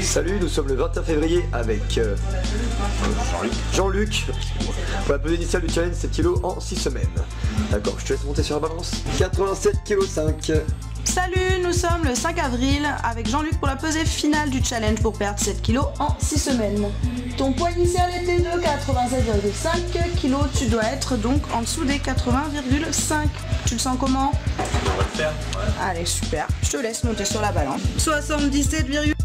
Salut, nous sommes le 21 février avec Jean-Luc. Pour la pesée initiale du challenge, 7 kg en 6 semaines. D'accord, je te laisse monter sur la balance. 87,5 kg. Salut, nous sommes le 5 avril avec Jean-Luc pour la pesée finale du challenge pour perdre 7 kg en 6 semaines. Ton poids initial était de 87,5 kg, tu dois être donc en dessous des 80,5. Tu le sens comment? On va le faire. Allez, super. Je te laisse monter sur la balance. 77,5.